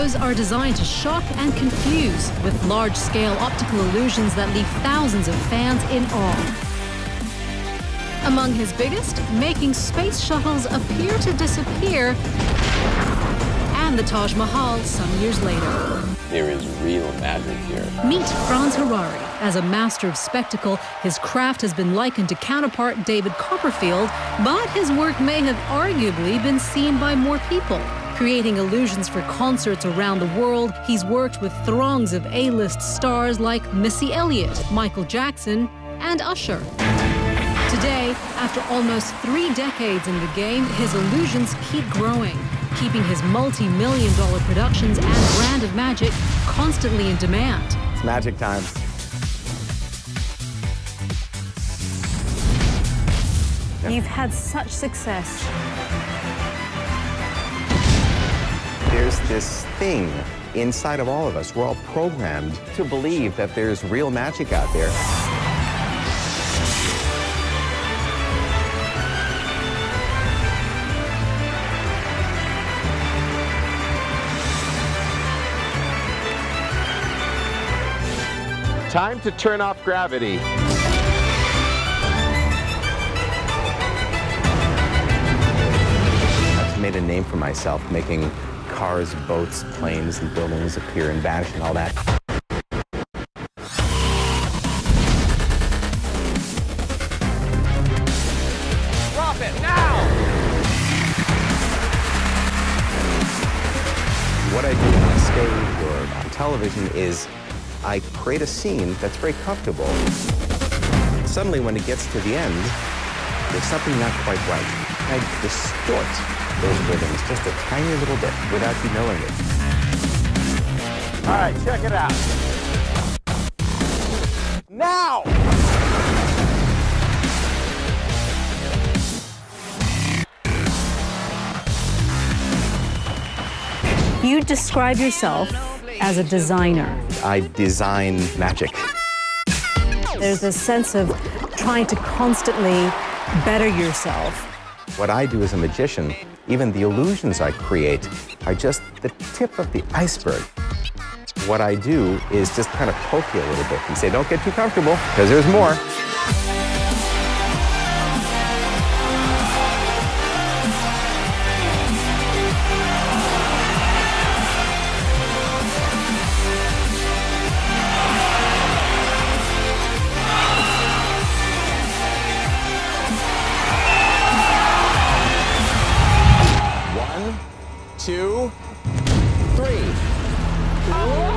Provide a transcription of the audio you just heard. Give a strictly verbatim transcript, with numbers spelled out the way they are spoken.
shows are designed to shock and confuse, with large-scale optical illusions that leave thousands of fans in awe. Among his biggest, making space shuttles appear to disappear, and the Taj Mahal some years later. There is real magic here. Meet Franz Harary. As a master of spectacle, his craft has been likened to counterpart David Copperfield, but his work may have arguably been seen by more people. Creating illusions for concerts around the world, he's worked with throngs of A-list stars like Missy Elliott, Michael Jackson, and Usher. Today, after almost three decades in the game, his illusions keep growing, keeping his multi-million dollar productions and brand of magic constantly in demand. It's magic time. You've had such success. There's this thing inside of all of us. We're all programmed to believe that there's real magic out there. Time to turn off gravity. I've made a name for myself, making cars, boats, planes, and buildings appear and vanish and all that. Drop it now! What I do on stage or on television is I create a scene that's very comfortable. Suddenly, when it gets to the end, there's something not quite right. I distort those rhythms just a tiny little bit without you knowing it. All right, check it out. Now! You describe yourself as a designer. I design magic. There's a sense of trying to constantly better yourself. What I do as a magician, even the illusions I create, are just the tip of the iceberg. What I do is just kind of poke you a little bit and say, don't get too comfortable, because there's more. Two, three.